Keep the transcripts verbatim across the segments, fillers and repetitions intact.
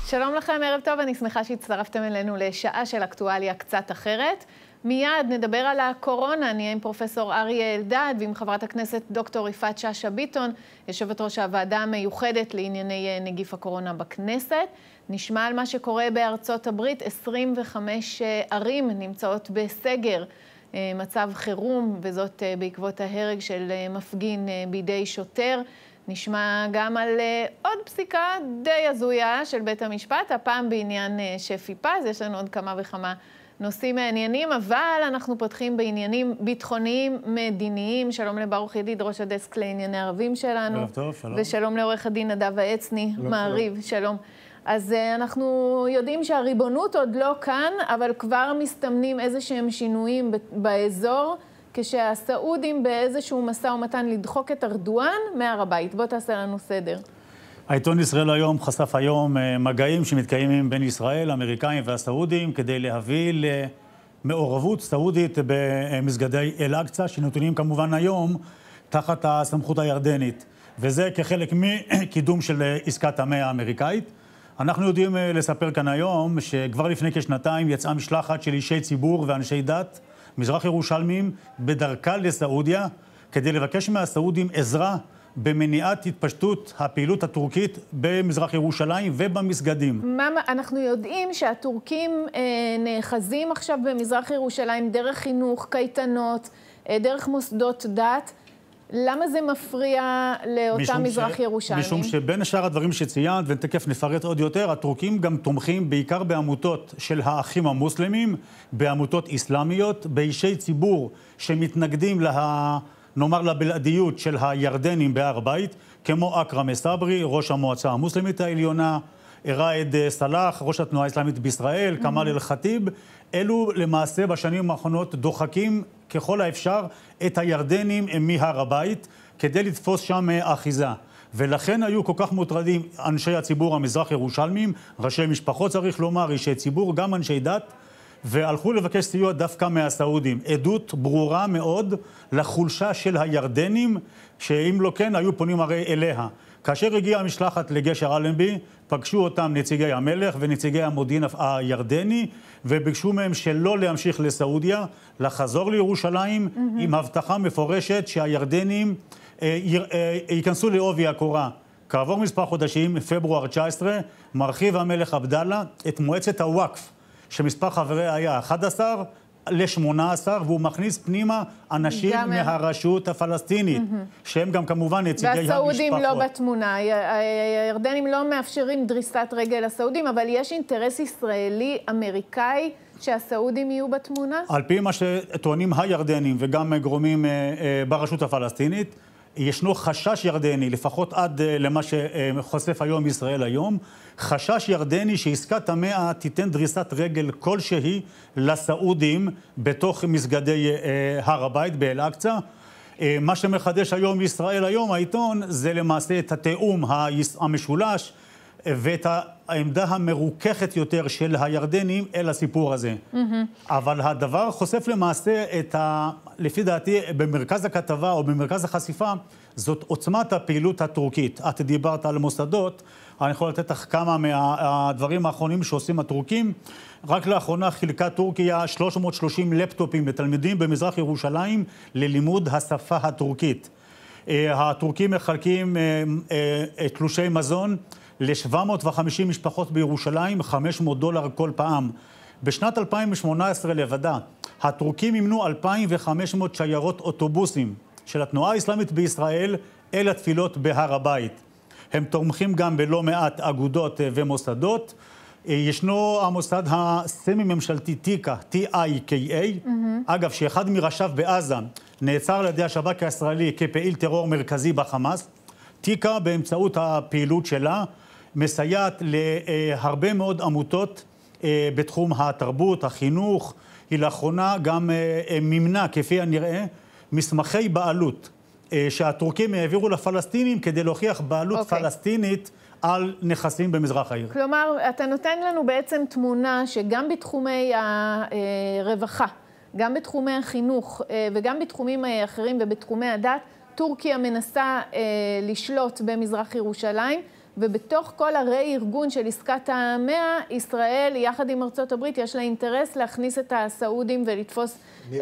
שלום לכם, ערב טוב, אני שמחה שהצטרפתם אלינו לשעה של אקטואליה קצת אחרת. מיד נדבר על הקורונה, אני עם פרופסור אריה אלדד ועם חברת הכנסת דוקטור יפעת שאשא ביטון, יושבת ראש הוועדה המיוחדת לענייני נגיף הקורונה בכנסת. נשמע על מה שקורה בארצות הברית, עשרים וחמש ערים נמצאות בסגר, מצב חירום, וזאת בעקבות ההרג של מפגין בידי שוטר. נשמע גם על עוד פסיקה די הזויה של בית המשפט, הפעם בעניין שפי פז. יש לנו עוד כמה וכמה נושאים מעניינים, אבל אנחנו פותחים בעניינים ביטחוניים מדיניים. שלום לברוך ידיד, ראש הדסק לענייני ערבים שלנו. ערב טוב, שלום. ושלום לעורך הדין נדב העצני, מעריב, שלום. אז אנחנו יודעים שהריבונות עוד לא כאן, אבל כבר מסתמנים איזה שהם שינויים באזור, כשהסעודים באיזשהו מסע ומתן לדחוק את ארדואן מהר הבית. בוא תעשה לנו סדר. העיתון ישראל היום חשף היום מגעים שמתקיימים בין ישראל, האמריקאים והסעודים, כדי להביא למעורבות סעודית במסגדי אל-אקצא, שנתונים כמובן היום תחת הסמכות הירדנית. וזה כחלק מקידום של עסקת המאה האמריקאית. אנחנו יודעים לספר כאן היום שכבר לפני כשנתיים יצאה משלחת של אישי ציבור ואנשי דת, מזרח ירושלמים, בדרכה לסעודיה, כדי לבקש מהסעודים עזרה במניעת התפשטות הפעילות הטורקית במזרח ירושלים ובמסגדים. מה, אנחנו יודעים שהטורקים אה, נאחזים עכשיו במזרח ירושלים דרך חינוך, קייטנות, אה, דרך מוסדות דת. למה זה מפריע לאותה מזרח ש... ירושלים? משום שבין שאר הדברים שציינת, ותכף נפרט עוד יותר, הטורקים גם תומכים בעיקר בעמותות של האחים המוסלמים, בעמותות איסלאמיות, באישי ציבור שמתנגדים לה... נאמר לבלעדיות של הירדנים בהר בית, כמו אכרם סברי, ראש המועצה המוסלמית העליונה, ראאד סלאח, ראש התנועה האסלאמית בישראל, mm-hmm. כמאל אל-חטיב. אלו למעשה בשנים האחרונות דוחקים ככל האפשר את הירדנים מהר הבית, כדי לתפוס שם אחיזה. ולכן היו כל כך מוטרדים אנשי הציבור המזרח ירושלמים, ראשי משפחות צריך לומר, אישי ציבור, גם אנשי דת, והלכו לבקש סיוע דווקא מהסעודים. עדות ברורה מאוד לחולשה של הירדנים, שאם לא כן היו פונים הרי אליה. כאשר הגיעה המשלחת לגשר אלנבי, פגשו אותם נציגי המלך ונציגי המודיעין הירדני, וביקשו מהם שלא להמשיך לסעודיה, לחזור לירושלים, mm-hmm. עם הבטחה מפורשת שהירדנים אה, אה, ייכנסו לעובי הקורה. כעבור מספר חודשים, פברואר תשע עשרה, מרחיב המלך עבדאללה את מועצת הוואקף, שמספר חבריה היה אחד עשר ל-שמונה עשר, והוא מכניס פנימה אנשים מהרשות הפלסטינית, mm-hmm. שהם גם כמובן נציגי המשפחות. והסעודים לא בתמונה. הירדנים לא מאפשרים דריסת רגל לסעודים, אבל יש אינטרס ישראלי, אמריקאי, שהסעודים יהיו בתמונה? על פי מה שטוענים הירדנים וגם גורמים ברשות הפלסטינית, ישנו חשש ירדני, לפחות עד למה שחושף היום ישראל היום, חשש ירדני שעסקת המאה תיתן דריסת רגל כלשהי לסעודים בתוך מסגדי הר הבית באל-אקצא. מה שמחדש היום ישראל היום, העיתון, זה למעשה את התאום המשולש ואת העמדה המרוככת יותר של הירדנים אל הסיפור הזה. Mm-hmm. אבל הדבר חושף למעשה את ה... לפי דעתי, במרכז הכתבה או במרכז החשיפה, זאת עוצמת הפעילות הטורקית. את דיברת על מוסדות, אני יכול לתת לך כמה מהדברים האחרונים שעושים הטורקים. רק לאחרונה חילקה טורקיה שלוש מאות ושלושים לפטופים לתלמידים במזרח ירושלים ללימוד השפה הטורקית. הטורקים מחלקים תלושי מזון ל-שבע מאות וחמישים משפחות בירושלים, חמש מאות דולר כל פעם. בשנת אלפיים ושמונה עשרה לבדה, הטורקים ימנו אלפיים וחמש מאות שיירות אוטובוסים של התנועה האסלאמית בישראל אל התפילות בהר הבית. הם תומכים גם בלא מעט אגודות ומוסדות. ישנו המוסד הסמי-ממשלתי טיקה, טי איי קיי איי, mm-hmm. אגב, שאחד מראשיו בעזה נעצר על ידי השב"כ הישראלי כפעיל טרור מרכזי בחמאס. טיקה באמצעות הפעילות שלה מסייעת להרבה מאוד עמותות בתחום התרבות, החינוך. היא לאחרונה גם ממנה, כפי הנראה, מסמכי בעלות שהטורקים העבירו לפלסטינים כדי להוכיח בעלות okay. פלסטינית על נכסים במזרח העיר. כלומר, אתה נותן לנו בעצם תמונה שגם בתחומי הרווחה, גם בתחומי החינוך וגם בתחומים אחרים ובתחומי הדת, טורקיה מנסה לשלוט במזרח ירושלים, ובתוך כל הרה-ארגון של עסקת המאה, ישראל, יחד עם ארצות הברית, יש לה אינטרס להכניס את הסעודים ולתפוס, אה,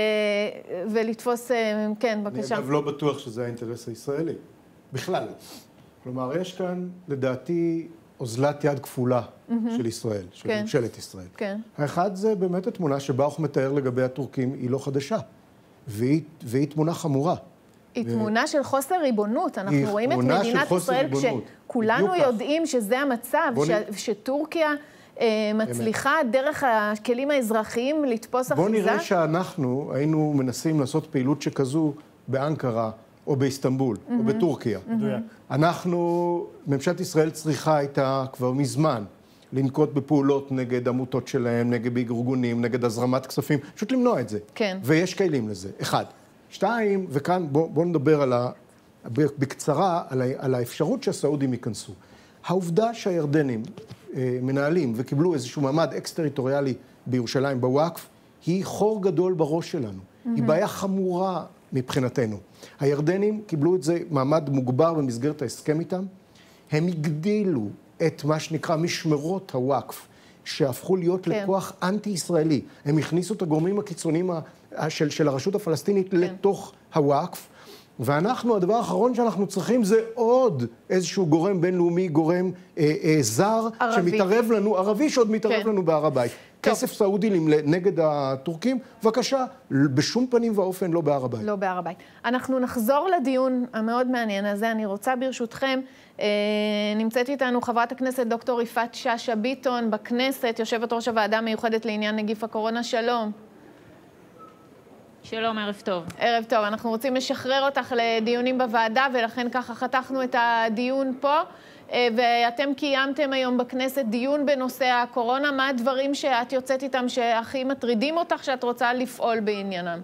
ולתפוס, אה, כן, בבקשה. אני אגב לא בטוח שזה האינטרס הישראלי, בכלל. כלומר, יש כאן, לדעתי, אוזלת יד כפולה mm-hmm. של ישראל, של כן. ממשלת ישראל. כן. האחד זה באמת התמונה שבה הוא מתאר לגבי הטורקים, היא לא חדשה, והיא, והיא תמונה חמורה. היא תמונה של חוסר ריבונות. אנחנו רואים את מדינת ישראל כשכולנו יודעים שזה המצב, שטורקיה מצליחה דרך הכלים האזרחיים לתפוס אחיזה. בוא נראה שאנחנו היינו מנסים לעשות פעילות שכזו באנקרה או באיסטנבול או בטורקיה. אנחנו, ממשלת ישראל צריכה הייתה כבר מזמן לנקוט בפעולות נגד עמותות שלהם, נגד ארגונים, נגד הזרמת כספים, פשוט למנוע את זה. כן. ויש כלים לזה. אחד. שתיים, וכאן בוא, בוא נדבר על ה, בקצרה על, ה, על האפשרות שהסעודים ייכנסו. העובדה שהירדנים אה, מנהלים וקיבלו איזשהו מעמד אקס-טריטוריאלי בירושלים בוואקף, היא חור גדול בראש שלנו. Mm-hmm. היא בעיה חמורה מבחינתנו. הירדנים קיבלו את זה מעמד מוגבר במסגרת ההסכם איתם. הם הגדילו את מה שנקרא משמרות הוואקף, שהפכו להיות כן. לכוח אנטי-ישראלי. הם הכניסו את הגורמים הקיצוניים של, של הרשות הפלסטינית כן. לתוך הוואקף, ואנחנו, הדבר האחרון שאנחנו צריכים זה עוד איזשהו גורם בינלאומי, גורם אה, אה, זר, ערבי. שמתערב לנו, ערבי שעוד מתערב כן. לנו בהר הבית. טוב. כסף סעודי נגד הטורקים, בבקשה, בשום פנים ואופן לא בהר הבית. לא בהר הבית. אנחנו נחזור לדיון המאוד מעניין הזה. אני רוצה ברשותכם, אה, נמצאת איתנו חברת הכנסת דוקטור יפעת שאשא ביטון בכנסת, יושבת ראש הוועדה המיוחדת לעניין נגיף הקורונה. שלום. שלום, ערב טוב. ערב טוב. אנחנו רוצים לשחרר אותך לדיונים בוועדה, ולכן ככה חתכנו את הדיון פה. ואתם קיימתם היום בכנסת דיון בנושא הקורונה. מה הדברים שאת יוצאת איתם שהכי מטרידים אותך, שאת רוצה לפעול בעניינם?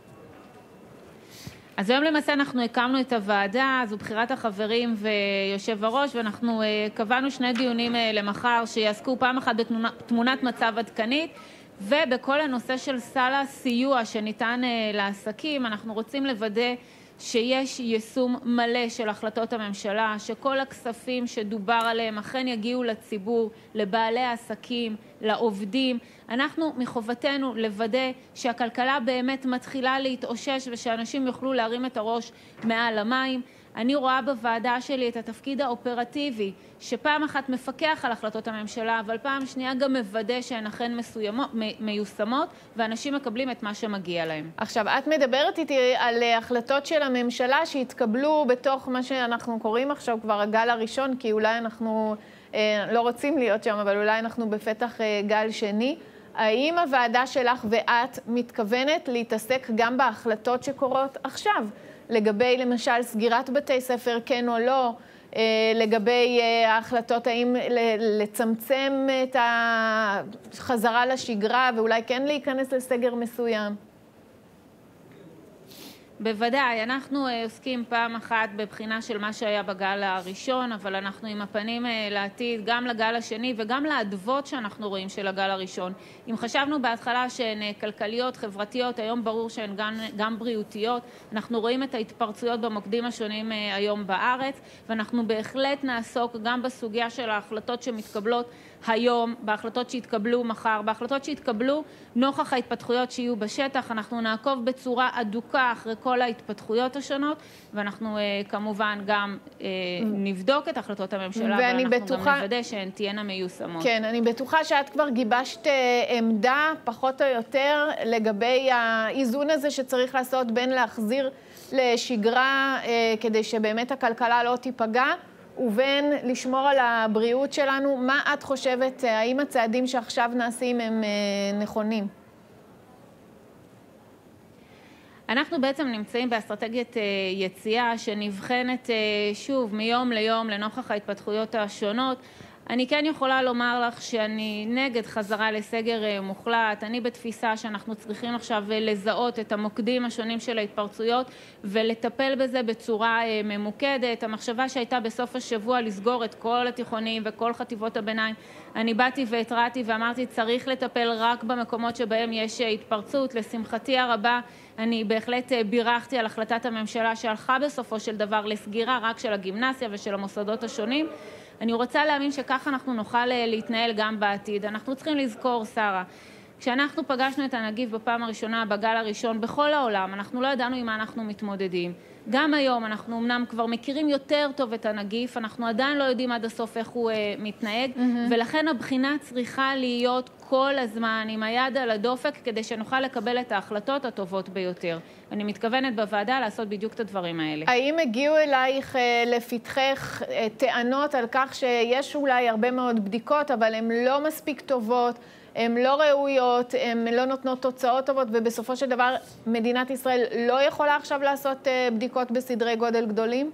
אז היום למעשה אנחנו הקמנו את הוועדה, זו בחירת החברים ויושב הראש, ואנחנו קבענו שני דיונים למחר שיעסקו פעם אחת בתמונת מצב עדכנית, ובכל הנושא של סל הסיוע שניתן לעסקים. אנחנו רוצים לוודא שיש יישום מלא של החלטות הממשלה, שכל הכספים שדובר עליהם אכן יגיעו לציבור, לבעלי העסקים, לעובדים. אנחנו מחובתנו לוודא שהכלכלה באמת מתחילה להתאושש ושאנשים יוכלו להרים את הראש מעל המים. אני רואה בוועדה שלי את התפקיד האופרטיבי, שפעם אחת מפקח על החלטות הממשלה, אבל פעם שנייה גם מוודא שהן אכן מיושמות, ואנשים מקבלים את מה שמגיע להם. עכשיו, את מדברת איתי על החלטות של הממשלה שהתקבלו בתוך מה שאנחנו קוראים עכשיו כבר הגל הראשון, כי אולי אנחנו אה, לא רוצים להיות שם, אבל אולי אנחנו בפתח אה, גל שני. האם הוועדה שלך ואת מתכוונת להתעסק גם בהחלטות שקורות עכשיו? לגבי למשל סגירת בתי ספר, כן או לא, לגבי ההחלטות האם לצמצם את החזרה לשגרה ואולי כן להיכנס לסגר מסוים? בוודאי, אנחנו עוסקים פעם אחת בבחינה של מה שהיה בגל הראשון, אבל אנחנו עם הפנים לעתיד, גם לגל השני וגם לעדבות שאנחנו רואים של הגל הראשון. אם חשבנו בהתחלה שהן כלכליות, חברתיות, היום ברור שהן גם, גם בריאותיות. אנחנו רואים את ההתפרצויות במוקדים השונים היום בארץ, ואנחנו בהחלט נעסוק גם בסוגיה של ההחלטות שמתקבלות היום, בהחלטות שהתקבלו מחר, בהחלטות שהתקבלו נוכח ההתפתחויות שיהיו בשטח. אנחנו נעקוב בצורה אדוקה אחרי כל ההתפתחויות השונות, ואנחנו כמובן גם נבדוק את החלטות הממשלה, ואנחנו בטוחה, גם נוודא שהן תהיינה מיושמות. כן, אני בטוחה שאת כבר גיבשת עמדה פחות או יותר לגבי האיזון הזה שצריך לעשות בין להחזיר לשגרה כדי שבאמת הכלכלה לא תיפגע, ובין לשמור על הבריאות שלנו. מה את חושבת, האם הצעדים שעכשיו נעשים הם נכונים? אנחנו בעצם נמצאים באסטרטגיית יציאה שנבחנת שוב מיום ליום לנוכח ההתפתחויות השונות. אני כן יכולה לומר לך שאני נגד חזרה לסגר מוחלט. אני בתפיסה שאנחנו צריכים עכשיו לזהות את המוקדים השונים של ההתפרצויות ולטפל בזה בצורה ממוקדת. המחשבה שהייתה בסוף השבוע לסגור את כל התיכונים וכל חטיבות הביניים, אני באתי והתרעתי ואמרתי צריך לטפל רק במקומות שבהם יש התפרצות. לשמחתי הרבה אני בהחלט בירכתי על החלטת הממשלה שהלכה בסופו של דבר לסגירה רק של הגימנסיה ושל המוסדות השונים. אני רוצה להאמין שככה אנחנו נוכל להתנהל גם בעתיד. אנחנו צריכים לזכור, שרה, כשאנחנו פגשנו את הנגיף בפעם הראשונה, בגל הראשון, בכל העולם, אנחנו לא ידענו עם מה אנחנו מתמודדים. גם היום אנחנו אמנם כבר מכירים יותר טוב את הנגיף, אנחנו עדיין לא יודעים עד הסוף איך הוא אה, מתנהג, mm-hmm. ולכן הבחינה צריכה להיות כל הזמן עם היד על הדופק, כדי שנוכל לקבל את ההחלטות הטובות ביותר. אני מתכוונת בוועדה לעשות בדיוק את הדברים האלה. האם הגיעו אלייך אה, לפתחך אה, טענות על כך שיש אולי הרבה מאוד בדיקות, אבל הן לא מספיק טובות, הן לא ראויות, הן לא נותנות תוצאות טובות, ובסופו של דבר מדינת ישראל לא יכולה עכשיו לעשות בדיקות בסדרי גודל גדולים?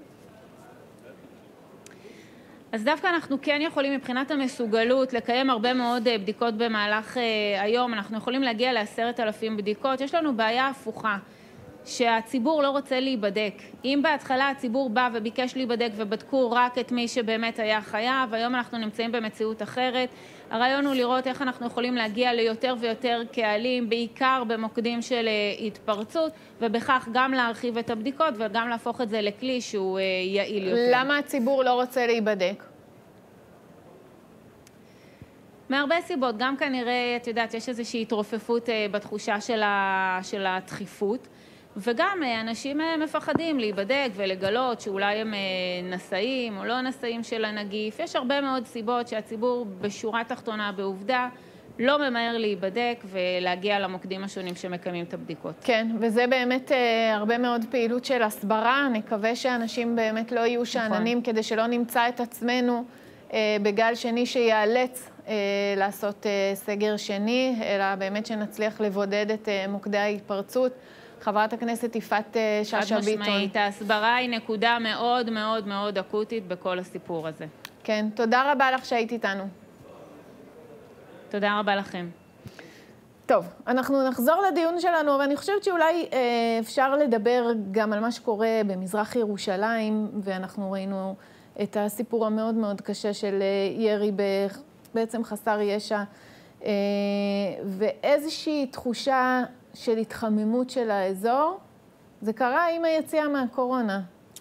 אז דווקא אנחנו כן יכולים מבחינת המסוגלות לקיים הרבה מאוד בדיקות במהלך היום. אנחנו יכולים להגיע לעשרת אלפים בדיקות. יש לנו בעיה הפוכה, שהציבור לא רוצה להיבדק. אם בהתחלה הציבור בא וביקש להיבדק ובדקו רק את מי שבאמת היה חייב, היום אנחנו נמצאים במציאות אחרת. הרעיון הוא לראות איך אנחנו יכולים להגיע ליותר ויותר קהלים, בעיקר במוקדים של התפרצות, ובכך גם להרחיב את הבדיקות וגם להפוך את זה לכלי שהוא יעיל יותר. למה הציבור לא רוצה להיבדק? מהרבה סיבות, גם כנראה, את יודעת, יש איזושהי התרופפות בתחושה של, ה... של הדחיפות, וגם אנשים מפחדים להיבדק ולגלות שאולי הם נשאים או לא נשאים של הנגיף. יש הרבה מאוד סיבות שהציבור בשורה תחתונה בעובדה לא ממהר להיבדק ולהגיע למוקדים השונים שמקיימים את הבדיקות. כן, וזה באמת אה, הרבה מאוד פעילות של הסברה. נקווה שאנשים באמת לא יהיו שעננים, נכון. כדי שלא נמצא את עצמנו אה, בגל שני שיאלץ אה, לעשות אה, סגר שני, אלא באמת שנצליח לבודד את אה, מוקדי ההתפרצות. חברת הכנסת יפעת שאשא ביטון. חד משמעית, ההסברה היא נקודה מאוד מאוד מאוד אקוטית בכל הסיפור הזה. כן, תודה רבה לך שהיית איתנו. תודה רבה לכם. טוב, אנחנו נחזור לדיון שלנו, ואני חושבת שאולי אה, אפשר לדבר גם על מה שקורה במזרח ירושלים, ואנחנו ראינו את הסיפור המאוד מאוד קשה של ירי בעצם חסר ישע, אה, ואיזושהי תחושה של התחממות של האזור. זה קרה עם היציאה מהקורונה.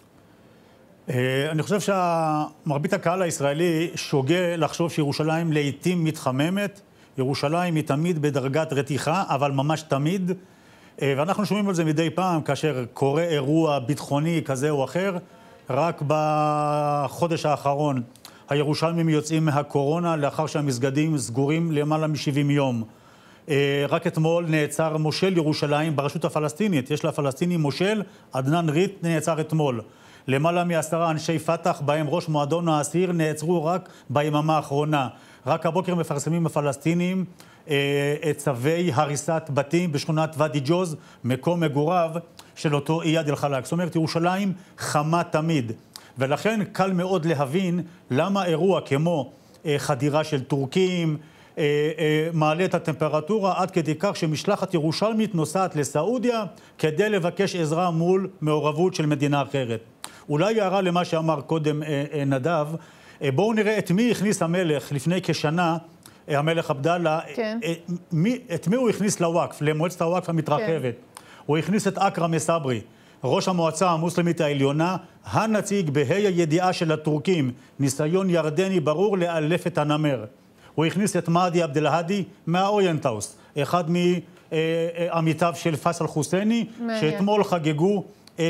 אני חושב שמרבית הקהל הישראלי שוגה לחשוב שירושלים לעתים מתחממת. ירושלים היא תמיד בדרגת רתיחה, אבל ממש תמיד. ואנחנו שומעים על זה מדי פעם כאשר קורה אירוע ביטחוני כזה או אחר. רק בחודש האחרון הירושלמים יוצאים מהקורונה לאחר שהמסגדים סגורים למעלה מ-שבעים יום. רק אתמול נעצר מושל ירושלים ברשות הפלסטינית. יש לפלסטינים מושל, עדנאן ריט נעצר אתמול. למעלה מעשרה אנשי פתח, בהם ראש מועדון האסיר, נעצרו רק ביממה האחרונה. רק הבוקר מפרסמים הפלסטינים את צווי הריסת בתים בשכונת ואדי ג'וז, מקום מגוריו של אותו איאד אל-חלאק. זאת אומרת, ירושלים חמה תמיד. ולכן קל מאוד להבין למה אירוע כמו חדירה של טורקים, מעלה את הטמפרטורה עד כדי כך שמשלחת ירושלמית נוסעת לסעודיה כדי לבקש עזרה מול מעורבות של מדינה אחרת. אולי הערה למה שאמר קודם נדב, בואו נראה את מי הכניס המלך לפני כשנה, המלך עבדאללה, כן. את מי הוא הכניס לוואקף, למועצת הוואקף המתרחבת. כן. הוא הכניס את אכרם סברי, ראש המועצה המוסלמית העליונה, הנציג בה"א הידיעה של הטורקים, ניסיון ירדני ברור לאלף את הנמר. הוא הכניס את מהדי עבד אל-האדי מהאויינטאוס, אחד מעמיתיו של פסל חוסייני, שאתמול חגגו,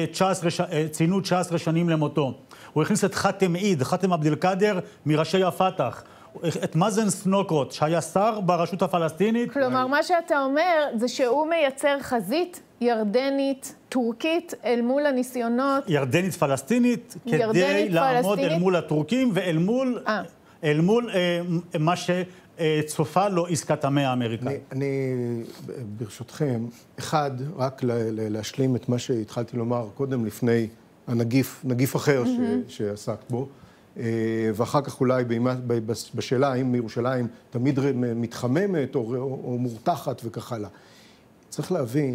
ציינו תשע עשרה שנים למותו. הוא הכניס את חאתם עיד, חאתם עבד אל-קאדר, מראשי הפתח. את מאזן סנוקרוט, שהיה שר ברשות הפלסטינית. כלומר, מה שאתה אומר זה שהוא מייצר חזית ירדנית, טורקית, אל מול הניסיונות... ירדנית פלסטינית, כדי לעמוד אל מול הטורקים ואל מול... אל מול אה, מה שצופה לו עסקת המאה האמריקאית. אני, אני, ברשותכם, אחד, רק לה, להשלים את מה שהתחלתי לומר קודם לפני הנגיף, נגיף אחר mm-hmm. ש, שעסק בו. ואחר כך אולי בשאלה האם ירושלים תמיד מתחממת או, או מורתחת וכך הלאה. צריך להבין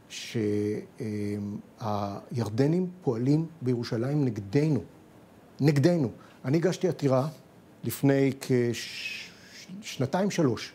שהירדנים פועלים בירושלים נגדנו. נגדנו. אני הגשתי עתירה לפני כשנתיים שלוש,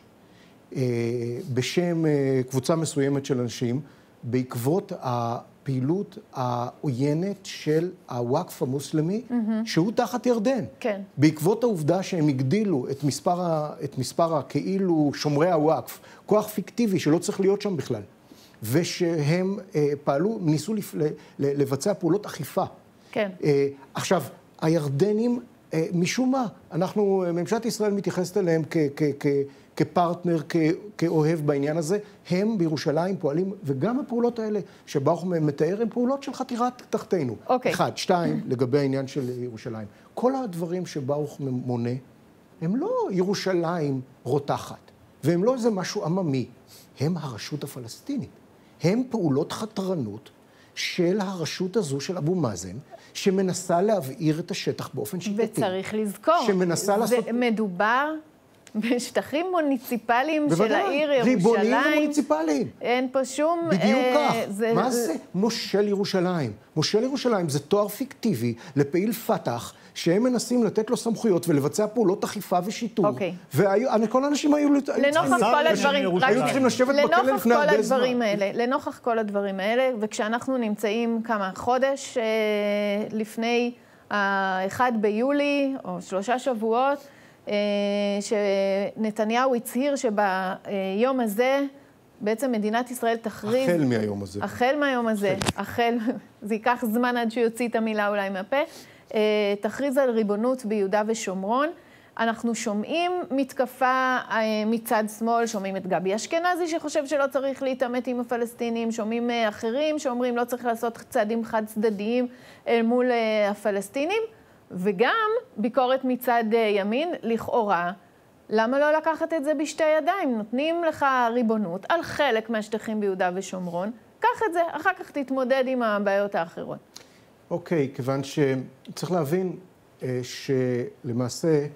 בשם קבוצה מסוימת של אנשים, בעקבות הפעילות העוינת של הוואקף המוסלמי, mm-hmm. שהוא תחת ירדן. כן. בעקבות העובדה שהם הגדילו את מספר, ה, את מספר הכאילו שומרי הוואקף, כוח פיקטיבי שלא צריך להיות שם בכלל, ושהם אה, פעלו, ניסו לפ, ל, ל, לבצע פעולות אכיפה. כן. אה, עכשיו, הירדנים, אה, משום מה, אנחנו, ממשלת ישראל מתייחסת אליהם כ... כ, כ כפרטנר, כ- כאוהב בעניין הזה, הם בירושלים פועלים, וגם הפעולות האלה שברוך מתאר, הן פעולות של חתירת תחתינו. אוקיי. אחד, שתיים, לגבי העניין של ירושלים. כל הדברים שברוך מונה, הם לא ירושלים רותחת, והם לא איזה משהו עממי, הם הרשות הפלסטינית. הם פעולות חתרנות של הרשות הזו של אבו מאזן, שמנסה להבעיר את השטח באופן שיטתי. וצריך לזכור, שמנסה לעשות... זה מדובר... בשטחים מוניציפליים של העיר ירושלים. ריבוניים ומוניציפליים. אין פה שום... בדיוק כך. מה זה מושל ירושלים? מושל ירושלים זה תואר פיקטיבי לפעיל פתח, שהם מנסים לתת לו סמכויות ולבצע פעולות אכיפה ושיטור. אוקיי. וכל האנשים היו... לנוכח כל הדברים... היו צריכים לשבת בכלא לפני הרבה זמן. לנוכח כל הדברים האלה, וכשאנחנו נמצאים כמה חודש לפני ה-אחד ביולי, או שלושה שבועות, שנתניהו הצהיר שביום הזה בעצם מדינת ישראל תכריז... החל מהיום הזה. החל מהיום הזה. החל, זה ייקח זמן עד שיוציא את המילה אולי מהפה. תכריז על ריבונות ביהודה ושומרון. אנחנו שומעים מתקפה מצד שמאל, שומעים את גבי אשכנזי שחושב שלא צריך להתעמת עם הפלסטינים, שומעים אחרים שאומרים לא צריך לעשות צעדים חד צדדיים אל מול הפלסטינים. וגם ביקורת מצד ימין, לכאורה, למה לא לקחת את זה בשתי ידיים? נותנים לך ריבונות על חלק מהשטחים ביהודה ושומרון, קח את זה, אחר כך תתמודד עם הבעיות האחרות. אוקיי, כיוון שצריך להבין שלמעשה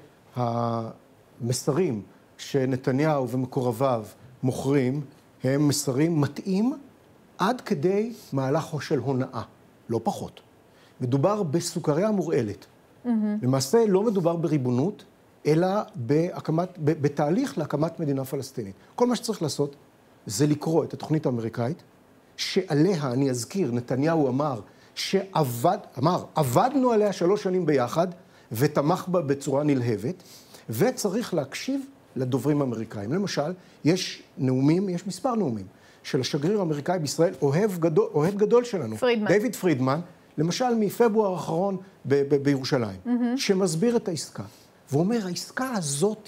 המסרים שנתניהו ומקורביו מוכרים, הם מסרים מתאים עד כדי מהלך של הונאה, לא פחות. מדובר בסוכריה מורעלת. Mm-hmm. למעשה לא מדובר בריבונות, אלא בהקמת, בתהליך להקמת מדינה פלסטינית. כל מה שצריך לעשות זה לקרוא את התוכנית האמריקאית, שעליה, אני אזכיר, נתניהו אמר, שעבד, אמר, עבדנו עליה שלוש שנים ביחד, ותמך בה בצורה נלהבת, וצריך להקשיב לדוברים האמריקאים. למשל, יש נאומים, יש מספר נאומים, של השגריר האמריקאי בישראל, אוהב גדול, אוהב גדול שלנו. פרידמן. דיוויד פרידמן, למשל מפברואר האחרון ב- ב- בירושלים, mm-hmm. שמסביר את העסקה. ואומר, העסקה הזאת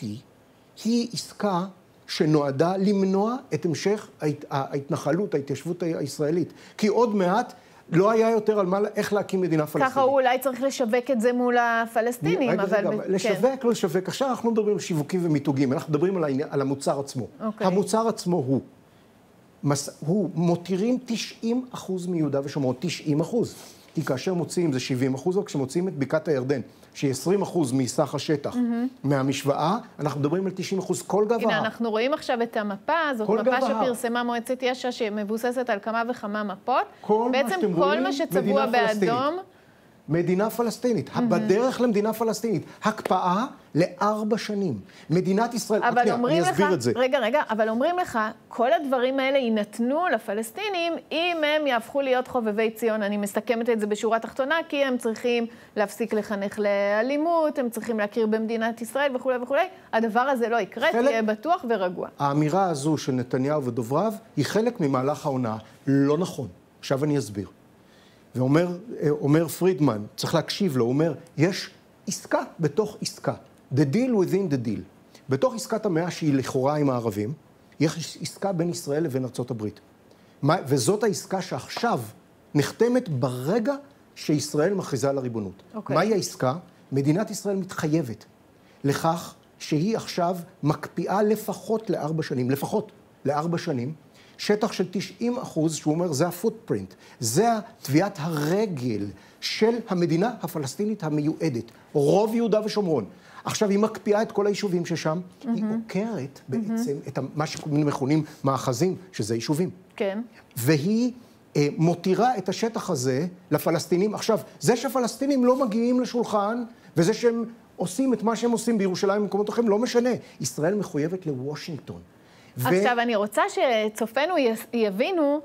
היא עסקה שנועדה למנוע את המשך ההת... ההתנחלות, ההתיישבות הישראלית. כי עוד מעט לא היה יותר על מה, איך להקים מדינה פלסטינית. ככה הוא אולי צריך לשווק את זה מול הפלסטינים, רגע, אבל... רגע, לשווק, כן. לא לשווק. עכשיו אנחנו מדברים על שיווקים ומיתוגים, אנחנו מדברים על, העניין, על המוצר עצמו. אוקיי. המוצר עצמו הוא, מס... הוא מותירים תשעים אחוז מיהודה ושומרון, תשעים אחוז. כי כאשר מוציאים זה שבעים אחוז, או כשמוציאים את בקעת הירדן, שהיא עשרים אחוז מסך השטח mm-hmm. מהמשוואה, אנחנו מדברים על תשעים אחוז כל גב ההר. הנה, אנחנו רואים עכשיו את המפה, זאת מפה שפרסמה מועצת יש"ע, שמבוססת על כמה וכמה מפות. כל בעצם מה כל מה שצבוע באדום... מדינה פלסטינית, mm-hmm. בדרך למדינה פלסטינית, הקפאה לארבע שנים. מדינת ישראל, אבל אומרים לך, רגע, רגע, אבל אומרים לך, כל הדברים האלה יינתנו לפלסטינים אם הם יהפכו להיות חובבי ציון. אני מסכמת את זה בשורה תחתונה, כי הם צריכים להפסיק לחנך לאלימות, הם צריכים להכיר במדינת ישראל וכו' וכו'. הדבר הזה לא יקרה, חלק... תהיה בטוח ורגוע. האמירה הזו של נתניהו ודובריו היא חלק ממהלך העונה. לא נכון. עכשיו אני אסביר. ואומר אומר פרידמן, צריך להקשיב לו, הוא אומר, יש עסקה בתוך עסקה. The deal within the deal. בתוך עסקת המאה שהיא לכאורה עם הערבים, יש עסקה בין ישראל לבין ארצות הברית. וזאת העסקה שעכשיו נחתמת ברגע שישראל מכריזה על הריבונות. Okay. מהי העסקה? מדינת ישראל מתחייבת לכך שהיא עכשיו מקפיאה לפחות לארבע שנים, לפחות לארבע שנים, שטח של תשעים אחוז, שהוא אומר, זה הפוטפרינט, זה טביעת הרגל של המדינה הפלסטינית המיועדת, רוב יהודה ושומרון. עכשיו, היא מקפיאה את כל היישובים ששם, mm-hmm. היא עוקרת בעצם mm-hmm. את מה שמכונים מאחזים, שזה יישובים. כן. והיא אה, מותירה את השטח הזה לפלסטינים. עכשיו, זה שהפלסטינים לא מגיעים לשולחן, וזה שהם עושים את מה שהם עושים בירושלים ובמקומות אחרים, לא משנה. ישראל מחויבת לוושינגטון. עכשיו, ו... אני רוצה שצופינו יבינו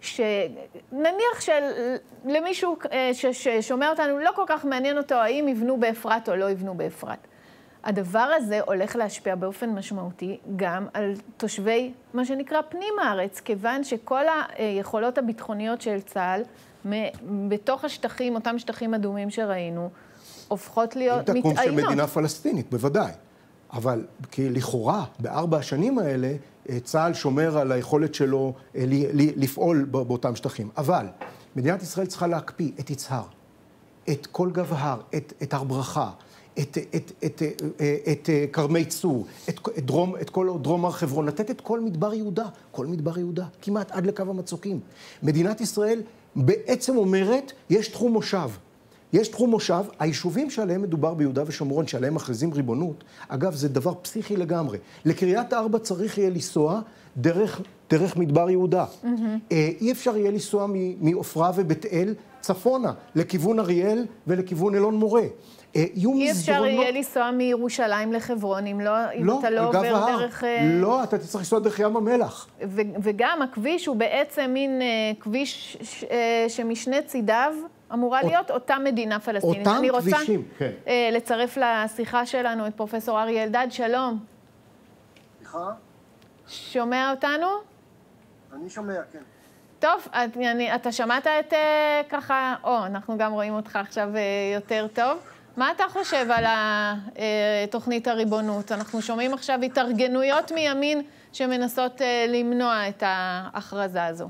שנניח שלמישהו ששומע אותנו לא כל כך מעניין אותו האם יבנו באפרת או לא יבנו באפרת. הדבר הזה הולך להשפיע באופן משמעותי גם על תושבי מה שנקרא פנים הארץ, כיוון שכל היכולות הביטחוניות של צה"ל בתוך השטחים, אותם שטחים אדומים שראינו, הופכות להיות מתעיינות. אם תקום של מדינה פלסטינית, בוודאי. אבל כי לכאורה, בארבע השנים האלה, צה"ל שומר על היכולת שלו לפעול באותם שטחים. אבל מדינת ישראל צריכה להקפיא את יצהר, את כל גב ההר, את, את הר ברכה, את, את, את, את, את כרמי צור, את, את, דרום, את כל דרום הר חברון, לתת את כל מדבר יהודה, כל מדבר יהודה, כמעט עד לקו המצוקים. מדינת ישראל בעצם אומרת, יש תחום מושב. יש תחום מושב, היישובים שעליהם מדובר ביהודה ושומרון, שעליהם מכריזים ריבונות, אגב, זה דבר פסיכי לגמרי. לקריית ארבע צריך יהיה לנסוע דרך, דרך מדבר יהודה. Mm-hmm. אי אפשר יהיה לנסוע מעופרה ובית אל צפונה, לכיוון אריאל ולכיוון אלון מורה. אי אפשר יהיה לנסוע מירושלים לחברון, אם, לא, אם לא, אתה לא עובר ההר. דרך... לא, אתה צריך לנסוע דרך ים המלח. ו- וגם הכביש הוא בעצם מין כביש ש- שמשני צידיו, אמורה להיות אותה מדינה פלסטינית. אותם אני רוצה כבישים, כן. לצרף לשיחה שלנו את פרופסור אריה אלדד. שלום. סליחה? שומע אותנו? אני שומע, כן. טוב, אני, אתה שמעת את ככה, או, אנחנו גם רואים אותך עכשיו יותר טוב. מה אתה חושב על תוכנית הריבונות? אנחנו שומעים עכשיו התארגנויות מימין שמנסות למנוע את ההכרזה הזו.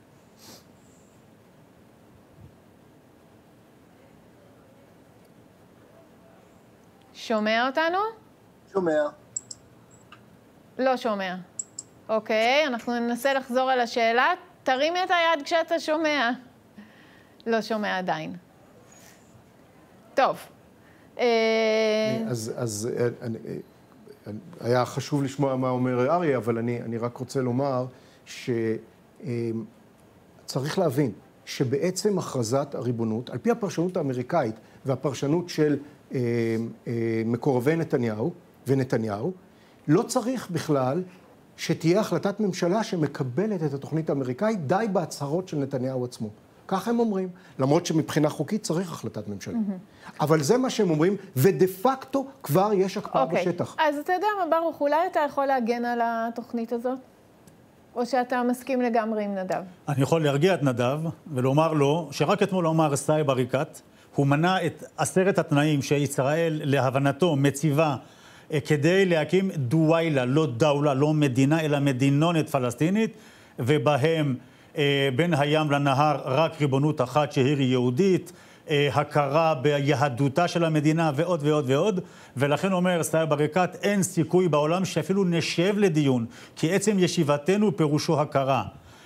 שומע אותנו? שומע. לא שומע. אוקיי, אנחנו ננסה לחזור על השאלה. תרימי את היד כשאתה שומע. לא שומע עדיין. טוב. אז, אז אני, היה חשוב לשמוע מה אומר אריה, אבל אני, אני רק רוצה לומר שצריך להבין שבעצם הכרזת הריבונות, על פי הפרשנות האמריקאית והפרשנות של מקורבי נתניהו ונתניהו, לא צריך בכלל שתהיה החלטת ממשלה שמקבלת את התוכנית האמריקאית די בהצהרות של נתניהו עצמו. כך הם אומרים, למרות שמבחינה חוקית צריך החלטת ממשלה. Mm-hmm. אבל זה מה שהם אומרים, ודה פקטו כבר יש הקפאה okay. בשטח. אז אתה יודע מה, ברוך, אולי אתה יכול להגן על התוכנית הזאת? או שאתה מסכים לגמרי עם נדב? אני יכול להרגיע את נדב ולומר לו שרק אתמול אמר סאיב עריקאת, הוא מנה את עשרת התנאים שישראל להבנתו מציבה כדי להקים דווילה, לא דאולה, לא מדינה, אלא מדינונת פלסטינית, ובהם בין הים לנהר רק ריבונות אחת שהיא יהודית, הכרה ביהדותה של המדינה ועוד ועוד ועוד, ולכן אומר סאיב עריקאת, אין סיכוי בעולם שאפילו נשב לדיון, כי עצם ישיבתנו פירושו הכרה.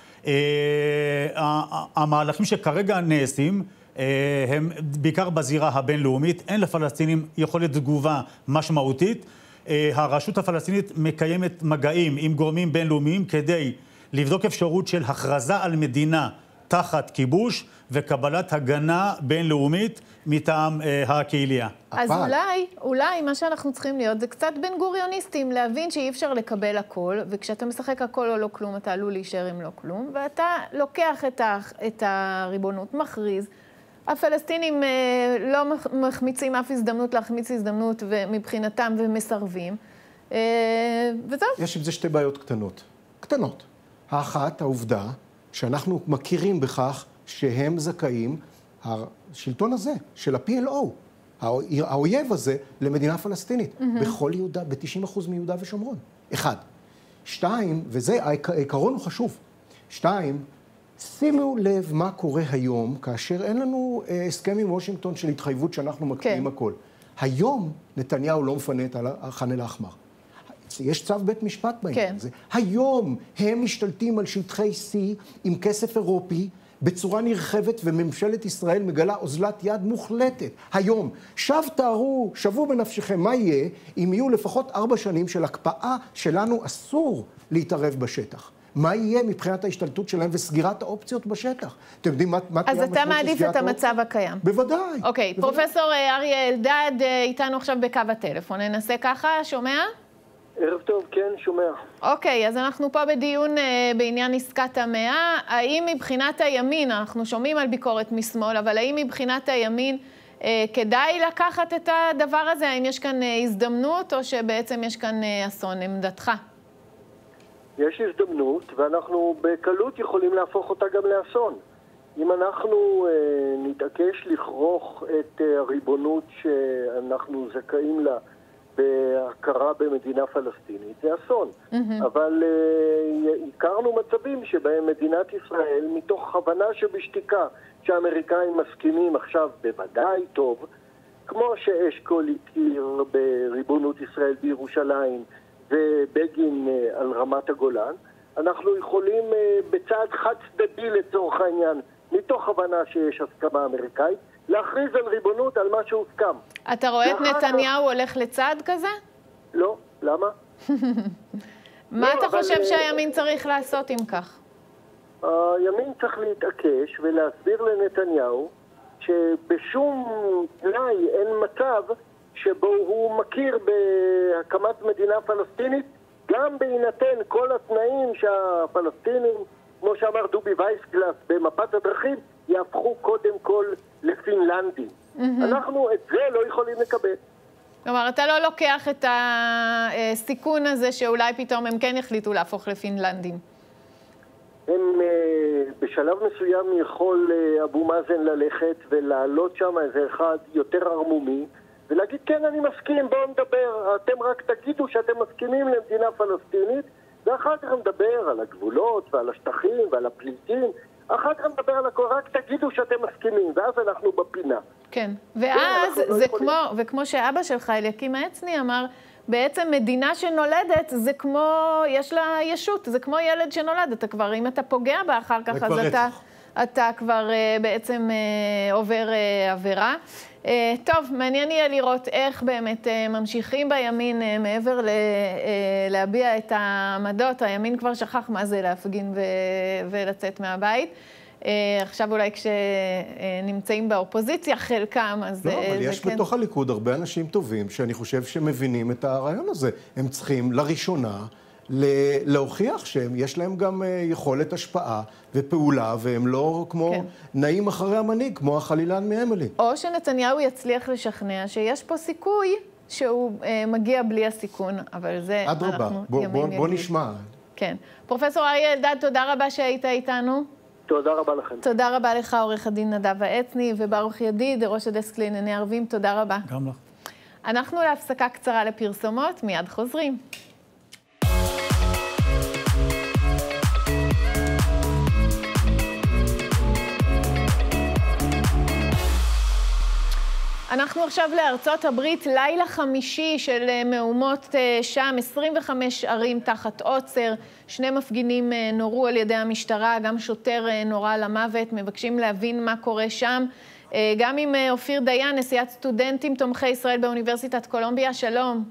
המהלכים שכרגע נעשים, הם בעיקר בזירה הבינלאומית, אין לפלסטינים יכולת תגובה משמעותית. הרשות הפלסטינית מקיימת מגעים עם גורמים בינלאומיים כדי לבדוק אפשרות של הכרזה על מדינה תחת כיבוש וקבלת הגנה בינלאומית מטעם הקהילייה. אז אולי, אולי מה שאנחנו צריכים להיות זה קצת בן גוריוניסטים, להבין שאי אפשר לקבל הכל, וכשאתה משחק הכל או לא כלום, אתה עלול להישאר עם לא כלום, ואתה לוקח את, ה, את הריבונות, מכריז. הפלסטינים לא מחמיצים אף הזדמנות להחמיץ הזדמנות מבחינתם ומסרבים, וזהו. יש עם זה שתי בעיות קטנות. קטנות. האחת, העובדה שאנחנו מכירים בכך שהם זכאים, השלטון הזה, של ה-פי אל או, האויב הזה, למדינה פלסטינית, mm-hmm. בכל יהודה, ב-תשעים אחוז מיהודה ושומרון. אחד. שתיים, וזה, העיקרון הוא חשוב. שתיים, שימו לב מה קורה היום, כאשר אין לנו אה, הסכם עם וושינגטון של התחייבות שאנחנו מקפיאים כן. הכל. היום נתניהו לא מפנה את ח'אן אל-אחמר. יש צו בית משפט בעניין הזה. כן. היום הם משתלטים על שטחי C עם כסף אירופי, בצורה נרחבת, וממשלת ישראל מגלה אוזלת יד מוחלטת. היום, שב תארו, שבו בנפשכם, מה יהיה אם יהיו לפחות ארבע שנים של הקפאה שלנו אסור להתערב בשטח? מה יהיה מבחינת ההשתלטות שלהם וסגירת האופציות בשטח? אתם יודעים מה, מה תהיה המשמעות אז אתה מעדיף את המצב הקיים. בוודאי. אוקיי, בוודאי. פרופסור אריה אלדד איתנו עכשיו בקו הטלפון. ננסה ככה, שומע? ערב טוב, כן, שומע. אוקיי, אז אנחנו פה בדיון אה, בעניין עסקת המאה. האם מבחינת הימין, אנחנו שומעים על ביקורת משמאל, אבל האם מבחינת הימין אה, כדאי לקחת את הדבר הזה? האם יש כאן אה, הזדמנות או שבעצם יש כאן אה, אסון? עמדתך? יש הזדמנות, ואנחנו בקלות יכולים להפוך אותה גם לאסון. אם אנחנו אה, נתעקש לכרוך את אה, הריבונות שאנחנו זכאים לה בהכרה במדינה פלסטינית, זה אסון. Mm-hmm. אבל uh, הכרנו מצבים שבהם מדינת ישראל, מתוך הבנה שבשתיקה שהאמריקאים מסכימים עכשיו בוודאי טוב, כמו שאשכול הכיר בריבונות ישראל בירושלים ובגין uh, על רמת הגולן, אנחנו יכולים uh, בצעד חד צדדי לצורך העניין, מתוך הבנה שיש הסכמה אמריקאית, להכריז על ריבונות על מה שהוסכם. אתה רואה את נתניהו הולך לצעד כזה? לא. למה? מה אתה חושב שהימין צריך לעשות אם כך? הימין צריך להתעקש ולהסביר לנתניהו שבשום תנאי אין מצב שבו הוא מכיר בהקמת מדינה פלסטינית, גם בהינתן כל התנאים שהפלסטינים, כמו שאמר דובי וייסגלס במפת הדרכים, יהפכו קודם כל לפינלנדים. Mm-hmm. אנחנו את זה לא יכולים לקבל. כלומר, אתה לא לוקח את הסיכון הזה שאולי פתאום הם כן יחליטו להפוך לפינלנדים. הם בשלב מסוים יכול אבו מאזן ללכת ולעלות שם איזה אחד יותר ערמומי, ולהגיד כן אני מסכים, בואו נדבר, אתם רק תגידו שאתם מסכימים למדינה פלסטינית, ואחר כך נדבר על הגבולות ועל השטחים ועל הפליטים, אחר כך נדבר על הכל, רק תגידו שאתם מסכימים, ואז אנחנו בפינה. כן, ואז זה לא כמו, וכמו שאבא שלך, אליקים העצני, אמר, בעצם מדינה שנולדת זה כמו, יש לה ישות, זה כמו ילד שנולד, אתה כבר, אם אתה פוגע בה אחר כך, אז אתה, אתה כבר uh, בעצם uh, עובר uh, עבירה. Uh, טוב, מעניין יהיה לראות איך באמת uh, ממשיכים בימין uh, מעבר ל, uh, להביע את העמדות. הימין כבר שכח מה זה להפגין ו, ולצאת מהבית. Uh, עכשיו אולי כשנמצאים באופוזיציה חלקם, אז לא, uh, אבל זה יש כן. בתוך הליכוד הרבה אנשים טובים שאני חושב שמבינים את הרעיון הזה. הם צריכים לראשונה להוכיח שיש להם גם יכולת השפעה ופעולה, והם לא כמו כן. נעים אחרי המנהיג, כמו החלילן מאמילי. או שנתניהו יצליח לשכנע שיש פה סיכוי שהוא אה, מגיע בלי הסיכון, אבל זה אדרבה, אנחנו בוא, ימים בוא, יגיד. בוא נשמע. כן. פרופסור אריה אלדד, תודה רבה שהיית איתנו. תודה רבה לכם. תודה רבה לך, עורך הדין נדב העצני, וברוך ידיד, ראש הדסק לענייני ערבים, תודה רבה. גם לך. אנחנו להפסקה קצרה לפרסומות, מיד חוזרים. אנחנו עכשיו לארצות הברית, לילה חמישי של מהומות שם, עשרים וחמש ערים תחת עוצר, שני מפגינים נורו על ידי המשטרה, גם שוטר נורה למוות, מבקשים להבין מה קורה שם. גם עם אופיר דיין, נשיאת סטודנטים תומכי ישראל באוניברסיטת קולומביה, שלום.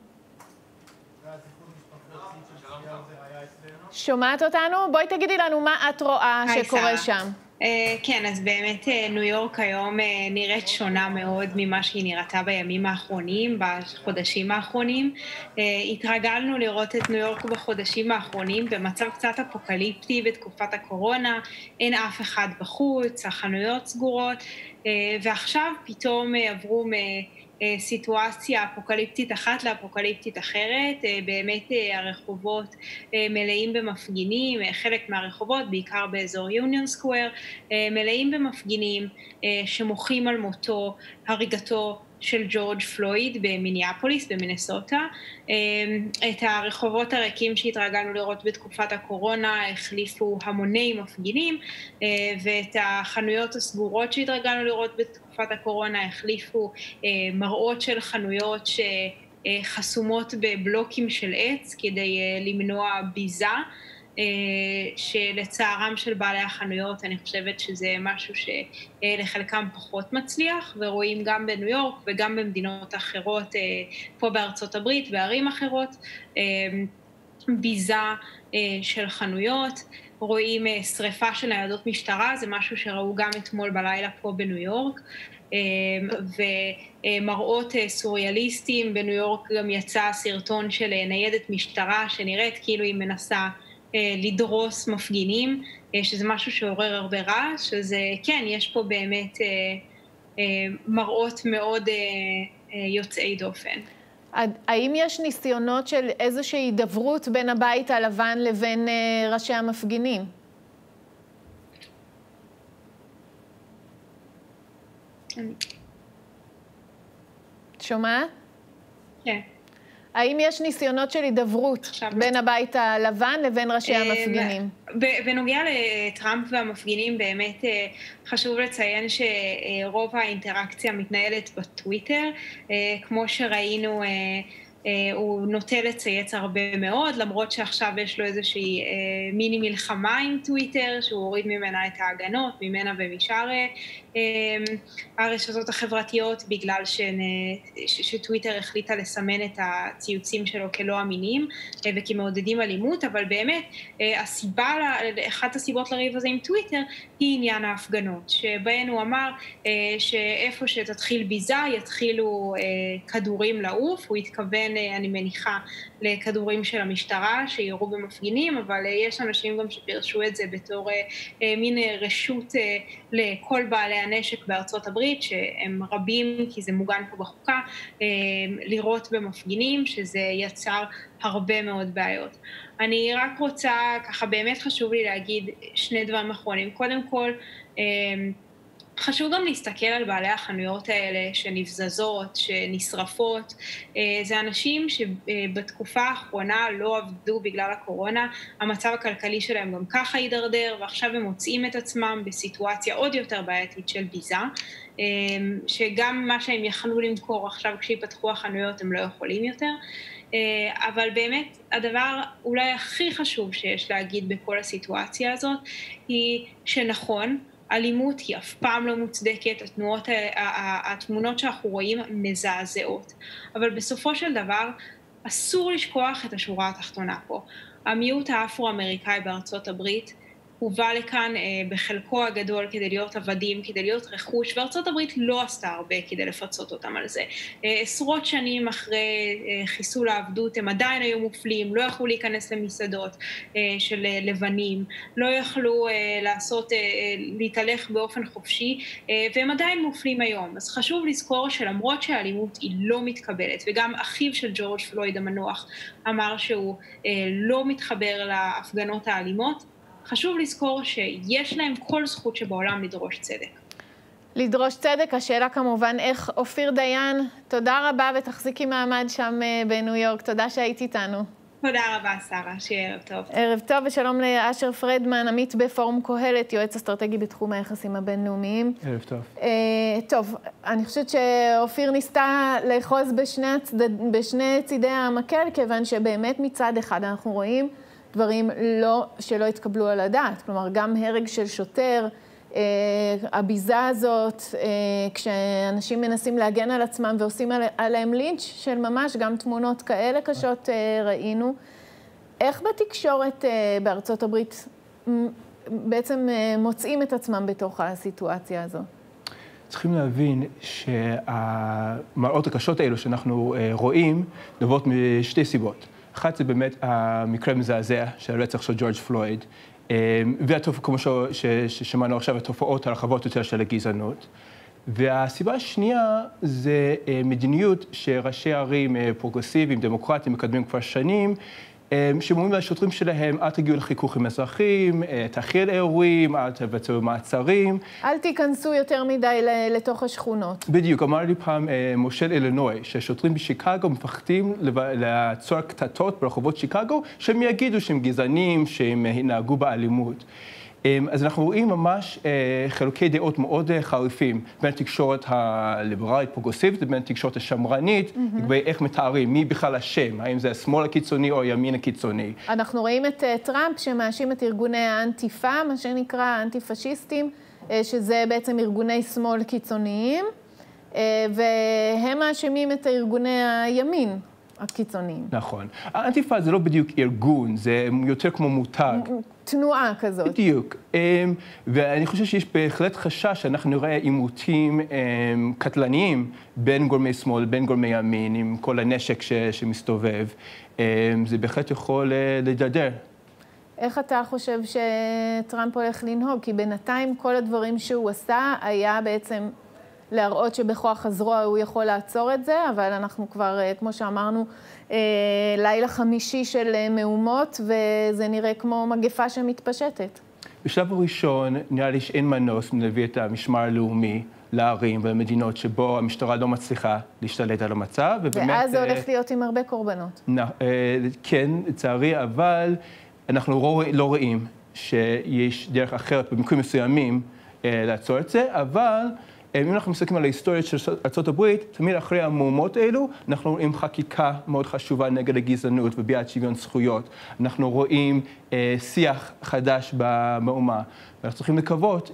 שומעת אותנו? בואי תגידי לנו מה את רואה שקורה שם. כן, אז באמת ניו יורק היום נראית שונה מאוד ממה שהיא נראתה בימים האחרונים, בחודשים האחרונים. התרגלנו לראות את ניו יורק בחודשים האחרונים במצב קצת אפוקליפטי בתקופת הקורונה, אין אף אחד בחוץ, החנויות סגורות, ועכשיו פתאום עברו סיטואציה אפוקליפטית אחת לאפוקליפטית אחרת, באמת הרחובות מלאים במפגינים, חלק מהרחובות, בעיקר באזור יוניון סקוואר, מלאים במפגינים שמוחים על מותו, הריגתו של ג'ורג' פלויד במיניאפוליס, במינסוטה. את הרחובות הריקים שהתרגלנו לראות בתקופת הקורונה החליפו המוני מפגינים, ואת החנויות הסגורות שהתרגלנו לראות בתקופת הקורונה החליפו מראות של חנויות שחסומות בבלוקים של עץ כדי למנוע ביזה. שלצערם של בעלי החנויות, אני חושבת שזה משהו שלחלקם פחות מצליח, ורואים גם בניו יורק וגם במדינות אחרות, פה בארצות הברית, בערים אחרות, ביזה של חנויות, רואים שריפה של ניידות משטרה, זה משהו שראו גם אתמול בלילה פה בניו יורק, ומראות סוריאליסטיים. בניו יורק גם יצא סרטון של ניידת משטרה שנראית כאילו היא מנסה לדרוס מפגינים, שזה משהו שעורר הרבה רעש, אז כן, יש פה באמת מראות מאוד יוצאי דופן. האם יש ניסיונות של איזושהי הידברות בין הבית הלבן לבין ראשי המפגינים? שומעת? כן. האם יש ניסיונות של הידברות בין הבית הלבן לבין ראשי המפגינים? בנוגע לטראמפ והמפגינים, באמת חשוב לציין שרוב האינטראקציה מתנהלת בטוויטר, כמו שראינו, הוא נוטה לצייץ הרבה מאוד, למרות שעכשיו יש לו איזושהי מיני מלחמה עם טוויטר, שהוא הוריד ממנה את ההגנות, ממנה ומשאר הרשתות החברתיות, בגלל שטוויטר החליטה לסמן את הציוצים שלו כלא אמינים וכמעודדים אלימות, אבל באמת הסיבה, אחת הסיבות לריב הזה עם טוויטר היא עניין ההפגנות, שבהן הוא אמר שאיפה שתתחיל ביזה יתחילו כדורים לעוף, הוא התכוון, אני מניחה, לכדורים של המשטרה שירו במפגינים, אבל יש אנשים גם שפרשו את זה בתור מין רשות לכל בעלי הנשק בארצות הברית, שהם רבים, כי זה מוגן פה בחוקה, לירות במפגינים, שזה יצר הרבה מאוד בעיות. אני רק רוצה, ככה באמת חשוב לי להגיד שני דברים אחרונים. קודם כל, חשוב גם להסתכל על בעלי החנויות האלה שנבזזות, שנשרפות. זה אנשים שבתקופה האחרונה לא עבדו בגלל הקורונה, המצב הכלכלי שלהם גם ככה יידרדר, ועכשיו הם מוצאים את עצמם בסיטואציה עוד יותר בעייתית של ביזה, שגם מה שהם יכלו למכור עכשיו כשיפתחו החנויות הם לא יכולים יותר. אבל באמת הדבר אולי הכי חשוב שיש להגיד בכל הסיטואציה הזאת, היא שנכון, אלימות היא אף פעם לא מוצדקת, התנועות, התמונות שאנחנו רואים מזעזעות. אבל בסופו של דבר, אסור לשכוח את השורה התחתונה פה. המיעוט האפרו-אמריקאי בארצות הברית, הובא לכאן אה, בחלקו הגדול כדי להיות עבדים, כדי להיות רכוש, וארצות הברית לא עשתה הרבה כדי לפצות אותם על זה. אה, עשרות שנים אחרי אה, חיסול העבדות, הם עדיין היו מופלים, לא יכלו להיכנס למסעדות אה, של אה, לבנים, לא יכלו אה, לעשות, אה, להתהלך באופן חופשי, אה, והם עדיין מופלים היום. אז חשוב לזכור שלמרות שהאלימות היא לא מתקבלת, וגם אחיו של ג'ורג' פלויד המנוח אמר שהוא אה, לא מתחבר להפגנות האלימות, חשוב לזכור שיש להם כל זכות שבעולם לדרוש צדק. לדרוש צדק, השאלה כמובן איך. אופיר דיין, תודה רבה ותחזיקי מעמד שם בניו יורק. תודה שהיית איתנו. תודה רבה, שרה. שיהיה ערב טוב. ערב טוב ושלום לאשר פרדמן, עמית בפורום קהלת, יועץ אסטרטגי בתחום היחסים הבינלאומיים. ערב טוב. אה, טוב, אני חושבת שאופיר ניסתה לאחוז בשני, הצדד, בשני צידי המקל, כיוון שבאמת מצד אחד אנחנו רואים דברים לא, שלא התקבלו על הדעת. כלומר, גם הרג של שוטר, אה, הביזה הזאת, אה, כשאנשים מנסים להגן על עצמם ועושים על, עליהם לינץ' של ממש, גם תמונות כאלה קשות אה, ראינו. איך בתקשורת אה, בארצות הברית בעצם אה, מוצאים את עצמם בתוך הסיטואציה הזו? צריכים להבין שהמראות הקשות האלו שאנחנו אה, רואים נובעות משתי סיבות. אחת זה באמת המקרה מזעזע של הרצח של ג'ורג' פלויד, וכמו ששמענו עכשיו, התופעות הרחבות יותר של הגזענות. והסיבה השנייה זה מדיניות שראשי ערים פרוגרסיביים, דמוקרטיים, מקדמים כבר שנים, שאומרים לשוטרים שלהם, אל תגיעו לחיכוך עם אזרחים, תחי על אירועים, אל תבצעו מעצרים. אל תיכנסו יותר מדי לתוך השכונות. בדיוק, אמר לי פעם מושל אילינוי, ששוטרים בשיקגו מפחדים לעצור קטטות ברחובות שיקגו, שהם יגידו שהם גזענים, שהם ינהגו באלימות. אז אנחנו רואים ממש חילוקי דעות מאוד חריפים בין התקשורת הליברלית פרוגרסיבית לבין התקשורת השמרנית, לגבי איך מתארים, מי בכלל אשם, האם זה השמאל הקיצוני או הימין הקיצוני. אנחנו רואים את טראמפ שמאשים את ארגוני האנטיפה, מה שנקרא האנטי-פשיסטים, שזה בעצם ארגוני שמאל קיצוניים, והם מאשימים את ארגוני הימין הקיצוניים. נכון. האנטיפה זה לא בדיוק ארגון, זה יותר כמו מותג. תנועה כזאת. בדיוק. ואני חושב שיש בהחלט חשש שאנחנו נראה עימותים קטלניים בין גורמי שמאל, בין גורמי ימין, עם כל הנשק שמסתובב. זה בהחלט יכול לדרדר. איך אתה חושב שטראמפ הולך לנהוג? כי בינתיים כל הדברים שהוא עשה היה בעצם להראות שבכוח הזרוע הוא יכול לעצור את זה, אבל אנחנו כבר, כמו שאמרנו, לילה חמישי של מהומות, וזה נראה כמו מגפה שמתפשטת. בשלב הראשון נראה לי שאין מנוס מלהביא את המשמר הלאומי לערים ולמדינות שבו המשטרה לא מצליחה להשתלט על המצב. ואז זה הולך להיות עם הרבה קורבנות. כן, לצערי, אבל אנחנו לא רואים שיש דרך אחרת במקרים מסוימים לעצור את זה, אבל אם אנחנו מסתכלים על ההיסטוריה של ארצות הברית, תמיד אחרי המהומות האלו, אנחנו רואים חקיקה מאוד חשובה נגד הגזענות ובעד שוויון זכויות. אנחנו רואים אה, שיח חדש במהומה. ואנחנו צריכים לקוות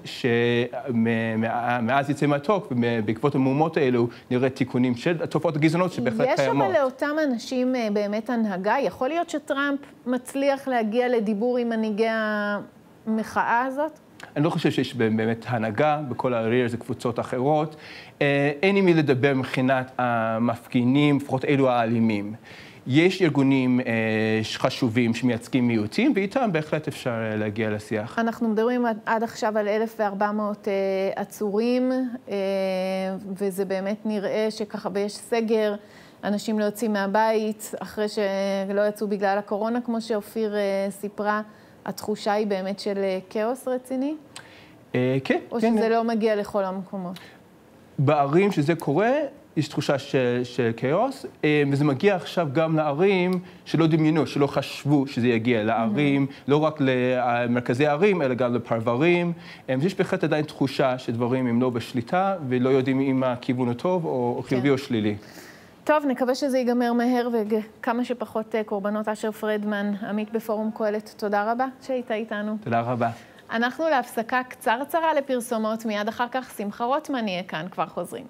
שמאז יצא מהתוק, ובעקבות המהומות האלו, נראה תיקונים של תופעות הגזענות שבהחלט קיימות. יש אבל לאותם אנשים באמת הנהגה? יכול להיות שטראמפ מצליח להגיע לדיבור עם מנהיגי המחאה הזאת? אני לא חושב שיש באמת הנהגה, בכל העיר זה קבוצות אחרות. אין עם מי לדבר מבחינת המפגינים, לפחות אלו האלימים. יש ארגונים חשובים שמייצגים מיעוטים, ואיתם בהחלט אפשר להגיע לשיח. אנחנו מדברים עד עכשיו על אלף וארבע מאות עצורים, וזה באמת נראה שככה ויש סגר, אנשים לא יוצאים מהבית, אחרי שלא יצאו בגלל הקורונה, כמו שאופיר סיפרה. התחושה היא באמת של כאוס רציני? כן. או שזה לא מגיע לכל המקומות? בערים שזה קורה, יש תחושה של כאוס, וזה מגיע עכשיו גם לערים שלא דמיינו, שלא חשבו שזה יגיע לערים, לא רק למרכזי הערים, אלא גם לפרברים. יש בהחלט עדיין תחושה שדברים הם לא בשליטה, ולא יודעים אם הכיוון הוא טוב או חיובי או שלילי. טוב, נקווה שזה ייגמר מהר וכמה שפחות קורבנות. אשר פרדמן, עמית בפורום קהלת, תודה רבה שהיית איתנו. תודה רבה. אנחנו להפסקה קצרצרה לפרסומות, מיד אחר כך שמחה רוטמן יהיה כאן, כבר חוזרים.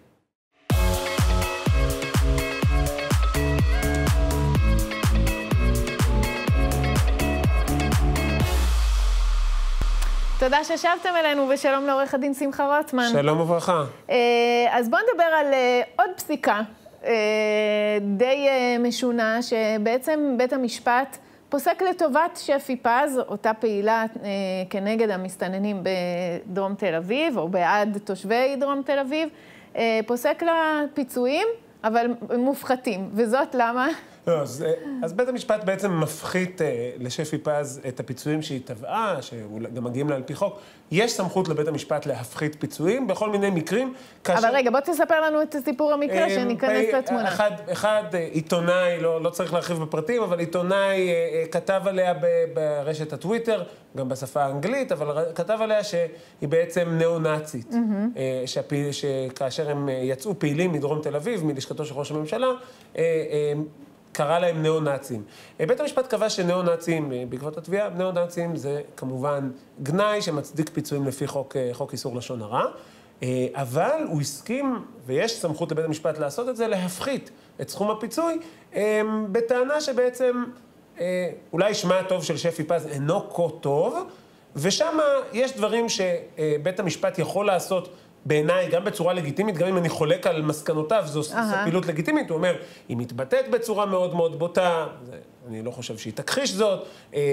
תודה ששבתם אלינו, ושלום לעורך הדין שמחה רוטמן. שלום וברכה. אז בואו נדבר על עוד פסיקה. די משונה, שבעצם בית המשפט פוסק לטובת שפי פז, אותה פעילה כנגד המסתננים בדרום תל אביב, או בעד תושבי דרום תל אביב, פוסק לה פיצויים, אבל מופחתים. וזאת למה? לא, אז, אז בית המשפט בעצם מפחית לשפי פז את הפיצויים שהיא טבעה, שגם מגיעים לה על פי חוק. יש סמכות לבית המשפט להפחית פיצויים בכל מיני מקרים. כאשר... אבל רגע, בוא תספר לנו את סיפור המקרה, שניכנס לתמונה. אחד, אחד עיתונאי, לא, לא צריך להרחיב בפרטים, אבל עיתונאי כתב עליה ברשת הטוויטר, גם בשפה האנגלית, אבל כתב עליה שהיא בעצם נאו-נאצית. Mm-hmm. שפי, שכאשר הם יצאו פעילים מדרום תל אביב, מלשכתו של ראש הממשלה, קרא להם נאו-נאצים. בית המשפט קבע שנאו-נאצים, בעקבות התביעה, נאו-נאצים זה כמובן גנאי שמצדיק פיצויים לפי חוק, חוק איסור לשון הרע, אבל הוא הסכים, ויש סמכות לבית המשפט לעשות את זה, להפחית את סכום הפיצוי, בטענה שבעצם אולי שמה הטוב של שפי פז אינו כה טוב, ושם יש דברים שבית המשפט יכול לעשות בעיניי, גם בצורה לגיטימית, גם אם אני חולק על מסקנותיו, זו פעילות לגיטימית. הוא אומר, היא מתבטאת בצורה מאוד מאוד בוטה, אני לא חושב שהיא תכחיש זאת,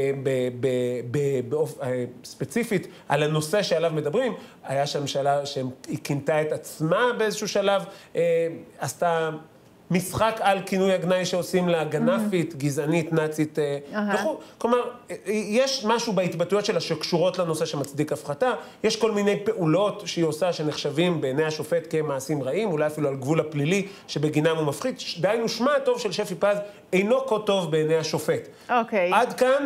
ספציפית על הנושא שעליו מדברים, היה שם שלב שהיא כינתה את עצמה באיזשהו שלב, עשתה משחק על כינוי הגנאי שעושים לה, גנפית, גזענית, נאצית וכו'. כלומר, יש משהו בהתבטאויות שלה שקשורות לנושא שמצדיק הפחתה, יש כל מיני פעולות שהיא עושה שנחשבים בעיני השופט כמעשים רעים, אולי אפילו על גבול הפלילי שבגינם הוא מפחית. דהיינו, שמה הטוב של שפי פז אינו כה טוב בעיני השופט. אוקיי. עד כאן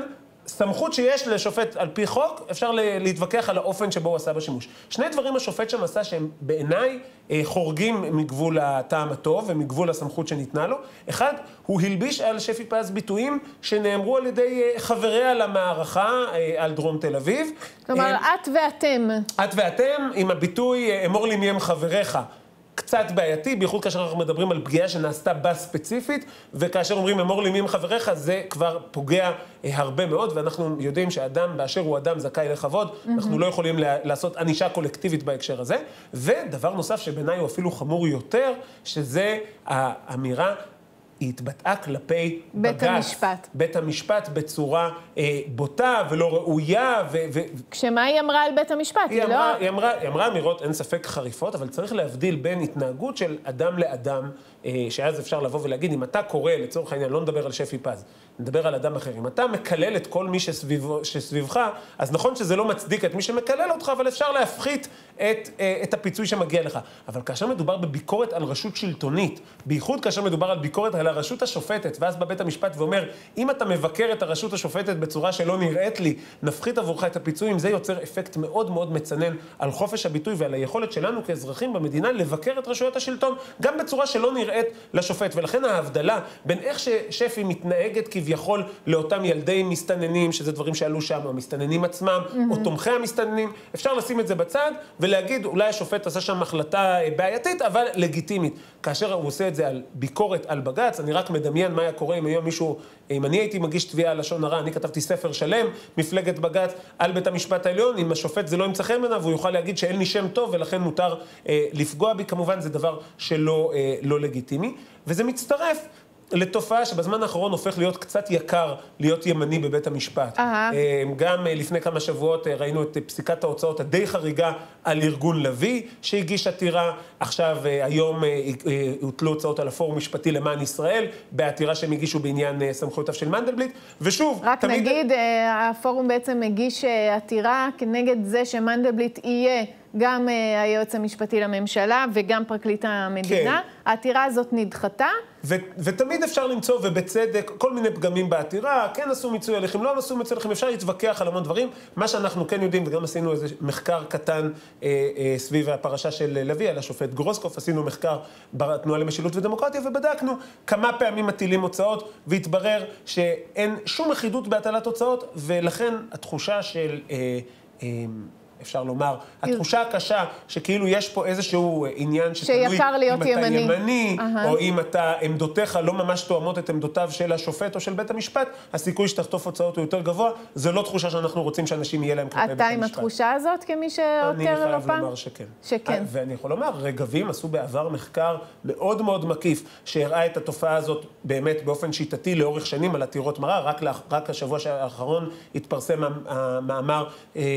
סמכות שיש לשופט על פי חוק, אפשר להתווכח על האופן שבו הוא עשה בשימוש. שני דברים השופט שם עשה שהם בעיניי חורגים מגבול הטעם הטוב ומגבול הסמכות שניתנה לו. אחד, הוא הלביש על שפי פז ביטויים שנאמרו על ידי חבריה למערכה על דרום תל אביב. כלומר, את ואתם. את ואתם, עם הביטוי, אמור לי מי הם חבריך. קצת בעייתי, בייחוד כאשר אנחנו מדברים על פגיעה שנעשתה בה ספציפית, וכאשר אומרים אמור לי מי הם חבריך, זה כבר פוגע הרבה מאוד, ואנחנו יודעים שאדם באשר הוא אדם זכאי לכבוד, mm-hmm. אנחנו לא יכולים לעשות ענישה קולקטיבית בהקשר הזה. ודבר נוסף שבעיניי הוא אפילו חמור יותר, שזה האמירה, היא התבטאה כלפי בית בג"ץ. המשפט. בית המשפט בצורה אה, בוטה ולא ראויה. ו- ו- כשמה היא אמרה על בית המשפט? היא, היא, אמרה, לא... היא, אמרה, היא אמרה אמירות, אין ספק חריפות, אבל צריך להבדיל בין התנהגות של אדם לאדם, אה, שאז אפשר לבוא ולהגיד, אם אתה קורא, לצורך העניין, לא נדבר על שפי פז, נדבר על אדם אחר. אם אתה מקלל את כל מי שסביב, שסביבך, אז נכון שזה לא מצדיק את מי שמקלל אותך, אבל אפשר להפחית את, אה, את הפיצוי שמגיע לך. אבל כאשר מדובר בביקורת על רשות שלטונית, בייחוד כאשר מדובר על ביקורת על הרשות השופטת, ואז בבית המשפט ואומר, אם אתה מבקר את הרשות השופטת בצורה שלא נראית לי, נפחית עבורך את הפיצויים, זה יוצר אפקט מאוד מאוד מצנן על חופש הביטוי ועל היכולת שלנו כאזרחים במדינה לבקר את רשויות השלטון, גם בצורה שלא נראית לשופט. ולכן ההבדלה בין איך ששפי מתנהגת כביכול לאותם ילדי מסתננים, שזה דברים שעלו שם, או המסתננים עצמם, mm-hmm. או תומכי המסתננים, אפשר לשים את זה בצד ולהגיד, אולי השופט עשה שם החלטה בעייתית, אבל לגיטימית. כאשר הוא עושה את זה על ביקורת על בג"ץ, אני רק מדמיין מה היה קורה אם היום מישהו, אם אני הייתי מגיש תביעה על לשון הרע, אני כתבתי ספר שלם, מפלגת בג"ץ על בית המשפט העליון, אם השופט זה לא ימצא חן בעיניו, הוא יוכל להגיד שאין לי שם טוב ולכן מותר אה, לפגוע בי, כמובן זה דבר שלא אה, לא לגיטימי, וזה מצטרף לתופעה שבזמן האחרון הופך להיות קצת יקר להיות ימני בבית המשפט. Uh-huh. גם לפני כמה שבועות ראינו את פסיקת ההוצאות הדי חריגה על ארגון לוי שהגיש עתירה, עכשיו היום הוטלו הוצאות על הפורום משפטי למען ישראל, בעתירה שהם הגישו בעניין סמכויותיו של מנדלבליט, ושוב, רק תמיד... נגיד, הפורום בעצם הגיש עתירה כנגד זה שמנדלבליט יהיה גם היועץ המשפטי לממשלה וגם פרקליט המדינה. כן. העתירה הזאת נדחתה. ו- ותמיד אפשר למצוא, ובצדק, כל מיני פגמים בעתירה, כן עשו מיצוי הליכים, לא עשו מיצוי הליכים, אפשר להתווכח על המון דברים. מה שאנחנו כן יודעים, וגם עשינו איזה מחקר קטן אה, אה, סביב הפרשה של לוי, על השופט גרוסקוף, עשינו מחקר בתנועה למשילות ודמוקרטיה, ובדקנו כמה פעמים מטילים הוצאות, והתברר שאין שום אחידות בהטלת הוצאות, ולכן התחושה של... אה, אה, אפשר לומר, התחושה הקשה שכאילו יש פה איזשהו עניין שתלוי אם אתה ימני, או אם אתה, עמדותיך לא ממש תואמות את עמדותיו של השופט או של בית המשפט, הסיכוי שתחטוף הוצאות הוא יותר גבוה, זה לא תחושה שאנחנו רוצים שאנשים יהיה להם כלפי בית המשפט. אתה עם התחושה הזאת כמי שעותר לא פעם? אני חייב לומר שכן. שכן. ואני יכול לומר, רגבים עשו בעבר מחקר מאוד מאוד מקיף, שהראה את התופעה הזאת באמת באופן שיטתי לאורך שנים על עתירות מרה, רק, רק השבוע האחרון התפרסם המאמר,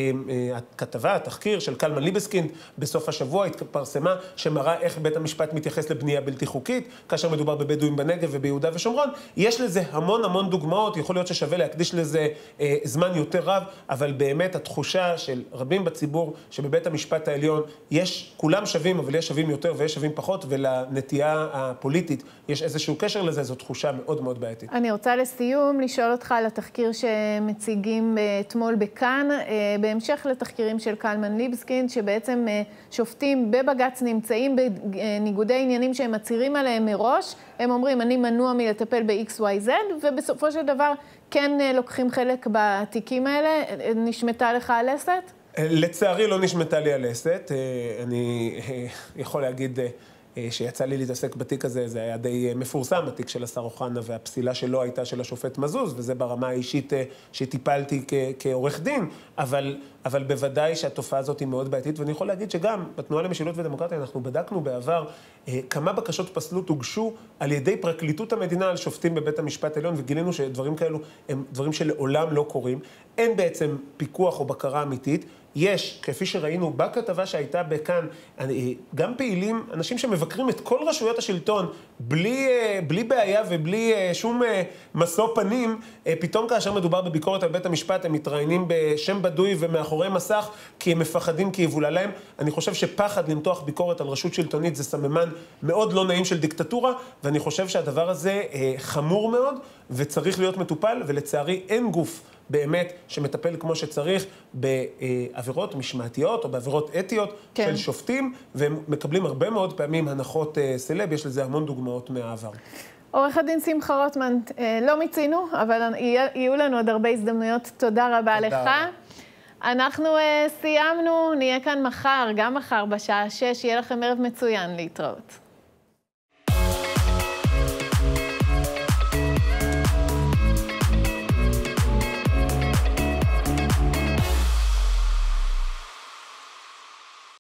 כתבה, התחקיר של קלמן ליבסקינד, בסוף השבוע התפרסמה שמראה איך בית המשפט מתייחס לבנייה בלתי חוקית, כאשר מדובר בבדואים בנגב וביהודה ושומרון. יש לזה המון המון דוגמאות, יכול להיות ששווה להקדיש לזה אה, זמן יותר רב, אבל באמת התחושה של רבים בציבור שבבית המשפט העליון יש, כולם שווים, אבל יש שווים יותר ויש שווים פחות, ולנטייה הפוליטית יש איזשהו קשר לזה, זו תחושה מאוד מאוד בעייתית. אני רוצה לסיום לשאול אותך על התחקיר שמציגים אתמול בכאן, בהמשך לתחקירים של קלמן ליבסקינד, שבעצם שופטים בבג"ץ נמצאים בניגודי עניינים שהם מצהירים עליהם מראש, הם אומרים, אני מנוע מלטפל ב-X Y Z, ובסופו של דבר כן לוקחים חלק בתיקים האלה. נשמתה לך הלסת? לצערי לא נשמתה לי הלסת. אני יכול להגיד שיצא לי להתעסק בתיק הזה, זה היה די מפורסם, התיק של השר אוחנה, והפסילה שלו הייתה של השופט מזוז, וזה ברמה האישית שטיפלתי כעורך דין, אבל, אבל בוודאי שהתופעה הזאת היא מאוד בעייתית, ואני יכול להגיד שגם בתנועה למשילות ודמוקרטיה אנחנו בדקנו בעבר כמה בקשות פסלות הוגשו על ידי פרקליטות המדינה על שופטים בבית המשפט העליון, וגילינו שדברים כאלו הם דברים שלעולם לא קורים, אין בעצם פיקוח או בקרה אמיתית, יש, כפי שראינו בכתבה שהייתה בכאן, גם פעילים, אנשים שמבקרים את כל רשויות השלטון, בלי, בלי בעיה ובלי שום משוא פנים, פתאום כאשר מדובר בביקורת על בית המשפט, הם מתראיינים בשם בדוי ומאחורי מסך, כי הם מפחדים כי יבולה להם. אני חושב שפחד למתוח ביקורת על רשות שלטונית זה סממן מאוד לא נעים של דיקטטורה, ואני חושב שהדבר הזה חמור מאוד וצריך להיות מטופל, ולצערי אין גוף באמת שמטפל כמו שצריך בעבירות משמעתיות או בעבירות אתיות כן. של שופטים, והם מקבלים הרבה מאוד פעמים הנחות סלב, יש לזה המון דוגמאות מהעבר. עורך הדין שמחה רוטמן, לא מיצינו, אבל יהיו לנו עוד הרבה הזדמנויות. תודה רבה תודה לך. רבה. אנחנו סיימנו, נהיה כאן מחר, גם מחר בשעה שש, יהיה לכם ערב מצוין להתראות.